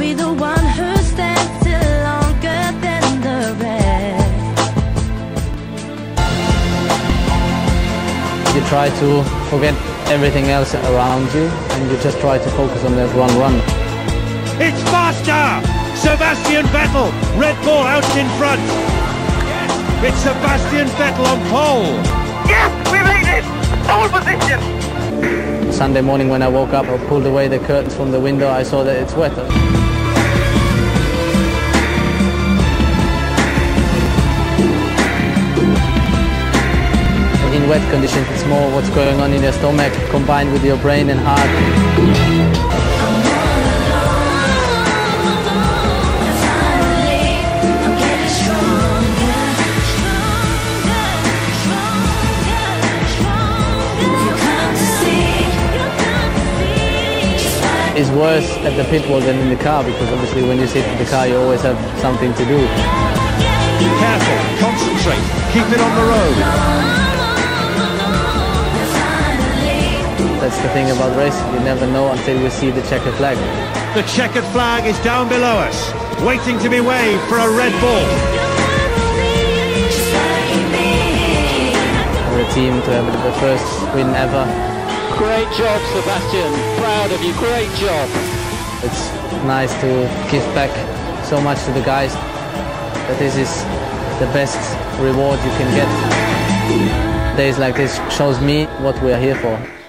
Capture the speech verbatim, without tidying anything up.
be the one who stands still longer than the rest. You try to forget everything else around you and you just try to focus on that one run. It's faster! Sebastian Vettel, Red Bull out in front. It's Sebastian Vettel on pole. Yes, we made it! Pole position! Sunday morning when I woke up, I pulled away the curtains from the window, I saw that it's wet. In wet conditions, it's more what's going on in your stomach combined with your brain and heart. It's worse at the pit wall than in the car, because obviously when you sit in the car you always have something to do. Careful, concentrate, keep it on the road. That's the thing about racing, you never know until you see the checkered flag. The checkered flag is down below us, waiting to be waved for a Red Bull. For a team to have the first win ever. Great job, Sebastian. Proud of you. Great job. It's nice to give back so much to the guys. That this is the best reward you can get. Days like this shows me what we are here for.